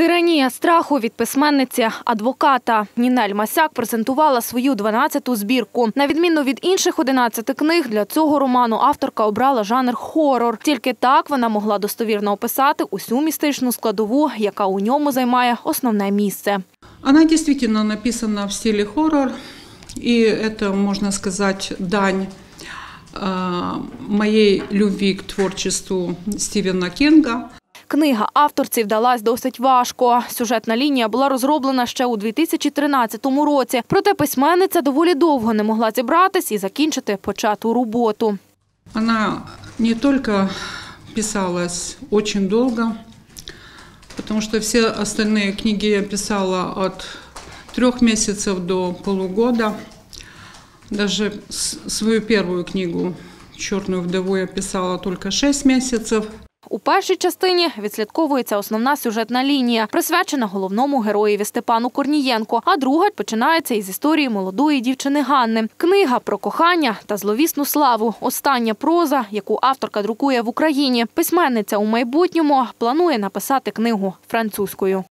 Тиранія страху від письменниці-адвоката. Нінель Масяк презентувала свою 12-ту збірку. На відміну від інших 11 книг, для цього роману авторка обрала жанр хорор. Тільки так вона могла достовірно описати усю містичну складову, яка у ньому займає основне місце. Она действительно написана в стиле хоррор, и это, можно сказать, дань моей любви к творчеству Стівена Кінга. Книга авторці вдалась досить важко. Сюжетна лінія була розроблена ще у 2013 році. Проте письменниця доволі довго не могла зібратись і закінчити почату роботу. Она не только писалась очень долго, потому что все остальные книги я писала от 3 месяцев до полугода. Даже свою первую книгу «Черную вдову» я писала только 6 месяцев. У першій частині відслідковується основна сюжетна лінія, присвячена головному героєві Степану Корнієнку, а друга починається із історії молодої дівчини Ганни. Книга про кохання та зловісну славу – остання проза, яку авторка друкує в Україні. Письменниця у майбутньому планує написати книгу французькою.